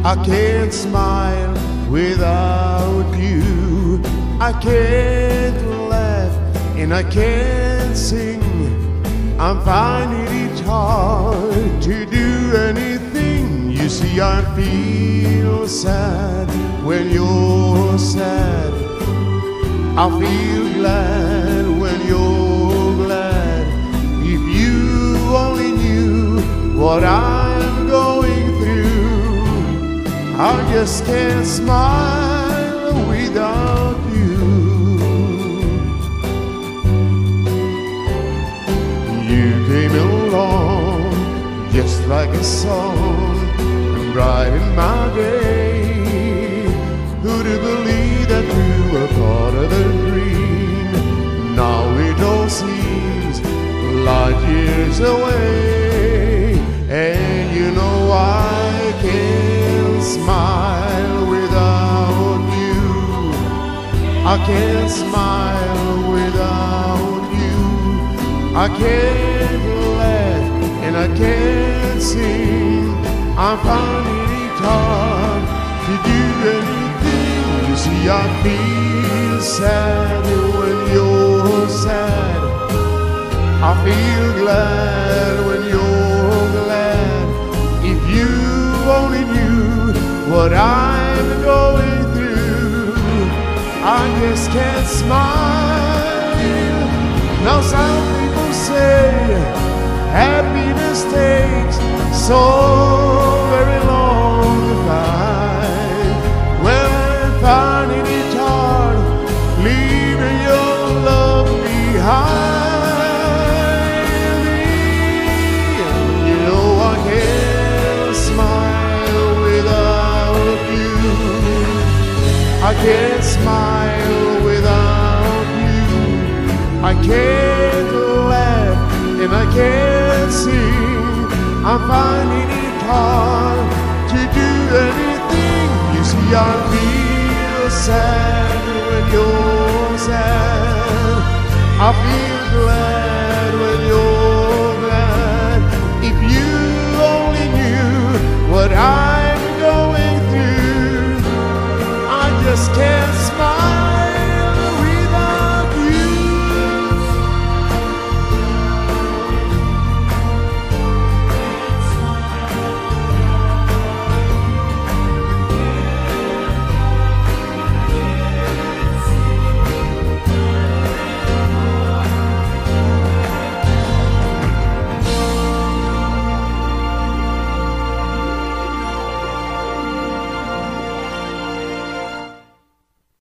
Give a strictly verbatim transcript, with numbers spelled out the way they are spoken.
I can't smile without you. I can't laugh and I can't sing. I'm finding it hard to do anything. You see, I feel sad when you're sad. I feel glad when you're glad. If you only knew what I'm going through, I just can't smile without you. You came along just like a song and brightened my day. Who'd have believed that we were part of a dream? Now it all seems light years away, and you know I can't smile without you. I can't smile without you. I can't laugh and I can't sing. I'm finding it hard to do anything. You see, I feel sad when you're sad. I feel glad when you're glad. If you only knew what I'm going through, I just can't smile. Now some people say happiness takes so very long to find. Well, I'm finding it hard leaving your love behind me. You know I can't smile without you. I can't smile without you. I can't laugh and I can't sing. I'm finding it hard to do anything. You see, I feel sad when you're sad. I feel glad